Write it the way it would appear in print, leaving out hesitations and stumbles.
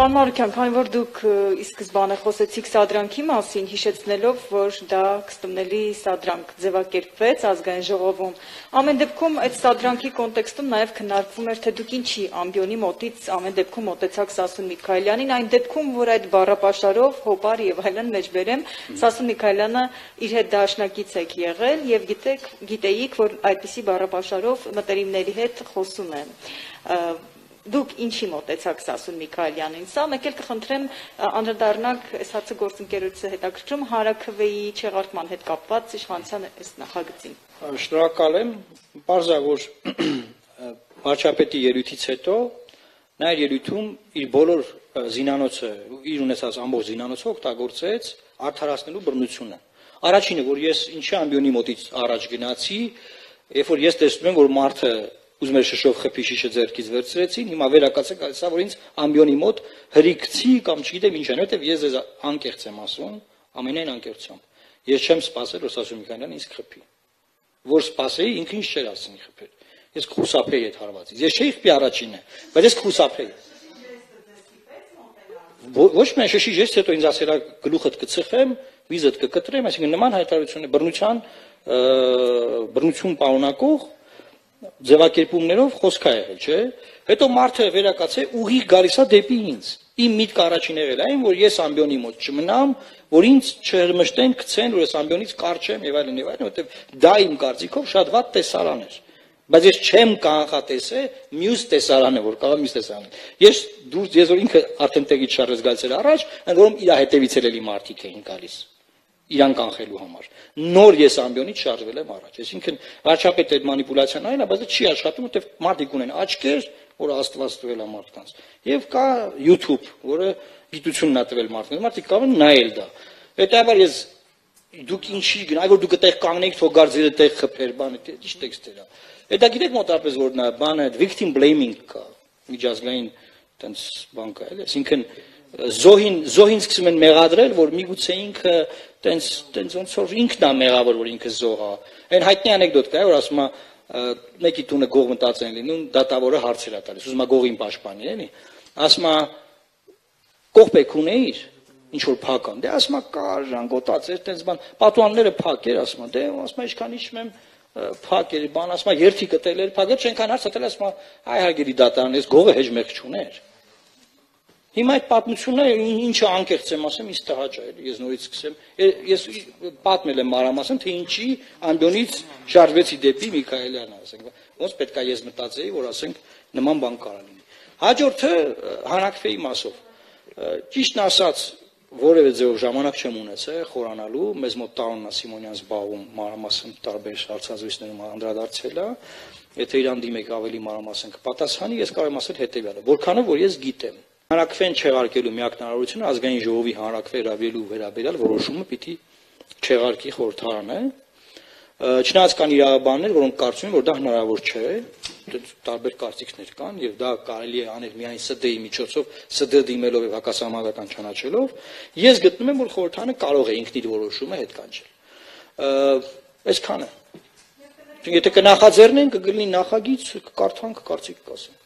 Պարոն Մարուկյան, քանի որ դուք ի սկզբանե խոսեցիք սադրանքի մասին, հիշեցնելով, որ դա կստումնելի սադրանք ձևակերպվեց ազգային ժողովում, ամեն դեպքում այդ սադրանքի կոնտեքստում նաև քննարկվում էր, թե դուք ինչի ամբիոնի մոտից ամեն դեպքում մոտեցաք Սասուն Միքայելյանին, այն դեպքում, որ այդ բառապաշարով, հոպար եւ այլն մեջբերեմ, Սասուն Միքայելյանը իր հետ դաշնակից եք եղել եւ գիտեիք, որ այդպիսի բառապաշարով մտերիմների հետ խոսում են։ Դուք ինչի մոտեցաք Սասուն Միքայելյանին, սա մեկ էլ կխնդրեմ անդրադառնանք այս հարցը գործընկերոջը հետաքրքրում Հանրաքվեի չեղարկման հետ կապված իշխանության այս նախագծին։ Շնորհակալ եմ, պարզ է, որ վարչապետի ելույթից հետո նա իր ելույթում իր բոլոր զինանոցը, իր ունեցած ամբողջ զինանոցը օգտագործեց արդարացնելու բռնությունը։ Առաջինը, որ ես ինչի ամբիոնի մոտից առաջ գնացի, երբ որ ես տեսնում եմ, որ մարդը ուզում էր շշով խփի շիշը ձեռքից վերցրեցին, հիմա վերակացեք ասա, որ ինձ ամբիոնի մոտ հրիքցի կամ չգիտեմ ինչ են, որտեվ ես անկեղծ եմ ասում, ամենայն անկեղծությամբ։ Ես չեմ սպասել, որ Սասուն Միքայելյանը ինձ խփի։ Որ սպասեի, ինքը ինչ չէր ասում խփել։ Ես կխուսափեի այդ հարվածից։ Ես չէի խփի առաջինը, բայց ես կխուսափեի։ Ոչ միայն շշի ժեստ, հետո ինձ ասելա գլուխդ կծխեմ, վիզդ կկտրեմ, այսինքն նման հայտարարություն է բռնություն պարունակող ձևակերպումներով խոսք է եղել, չէ՞։ Հետո մարդը վերակացե ուղիղ գալիս է դեպի ինձ։ Իմ միտքը առաջին եղել է այն, որ ես ամբիոնի մոտ չմնամ, որ ինձ չհրմշտեն, գցեն, որ ես ամբիոնից կարճեմ եւ այլն, որովհետեւ դա իմ կարծիքով շատ վատ տեսարան էր։ Բայց ես չեմ կանխատեսել մյուս տեսարանը, որ կարող մյուս տեսարանը։ Ես որ ինքը արդեն տեղից շարժեց գալիս էր առաջ, ընդ որում իր հետևից էլի մարդիկ էին գալիս։ Իրան կանխելու համար։ Նոր ես ամբիոնից շարժվել եմ առաջ։ Այսինքն վարչապետը այդ մանիպուլյացիան այն է, բայց չի աշխատում, որտեղ մարդիկ ունեն աչքեր, որը Աստված տվել է մարդկանց։ Եվ կա YouTube, որը գիտությունն է տվել մարդկանց։ Մարդիկ կարող են նայել դա։ Հետևաբար ես դուք ինչի գնա, այ որ դուք այդտեղ կանգնեիք, թող գարձերը տեղ խփեր, բանը, ի՞նչ տեքստեր է։ Դա գիտեք մոտավորապես որ նա բանը victim blaming կա, միջազգային տենց բան կա, էլի, այսինքն զոհին սկսում են մեղադրել, որ միգուցե ինքը տենց ոնց որ ինքն է մեղավոր, որ ինքը զոհ է։ Այն հայտնի անեկդոտ կա, որ ասում է մեկի տունը գող մտածել են լինում, դատավորը հարցեր է տալիս, ուզում է գողին պաշտպանի, էլի։ Ասում է կողպեք ունեիր, ինչ որ փական։ Դե ասում է կար, ժանգոտած էր, տենց բան, պատուհանները փակ էր, ասում է, դե ասում է ինչքան իջում եմ փակ էր, բան, ասում է երթի կտել էր, փակ էր, չենքան հարց տել, ասում է այ հարգելի դատարան, ես գողը հեչ մեղ չուներ։ Հիմա այդ պատմությունը ինչը անկեղծ եմ ասեմ, ինձ տհաճ է, ես նորից սկսեմ, ես պատմել եմ մանրամասն, թե ինչի ամբիոնից շարժվեցի դեպի Միքայելյանը, ասենք, ոնց պետք է ես մտածեի, որ ասենք նման բան կարող լինի։ Հաջորդը Հանրաքվեի մասով։ Ճիշտն ասած, որևէ ձևով ժամանակ չեմ ունեցել խորանալու, մեզ մոտ տարոնն է Սիմոնյան զբաղվում մանրամասն տարբեր հարցազրույցներում անդրադարձել է, եթե իրան դիմեք ավելի մանրամասն կպատասխանի, ես կարող եմ ասել հետևյալը, որքանով որ ես գիտեմ Հանրաքվեն չեղարկելու միակ հնարավորությունը ազգային ժողովի հանրաքվե հրավիրելու վերաբերյալ որոշումը պիտի չեղարկի խորհրդարանը։ Չնայած կան իրավաբաններ, որոնք կարծում են, որ դա հնարավոր չէ, տարբեր կարծիքներ կան եւ դա կարելի է անել միայն ՍԴ-ի միջոցով, ՍԴ դիմելով եւ հակասահմանական ճանաչելով։ Ես գտնում եմ, որ խորհրդարանը կարող է ինքն իր որոշումը հետ կանչել։ Այսքանը։ Եթե կնախաձեռնեն, կգլնի նախագիծ, կկարդան, կկարծիք կասեն։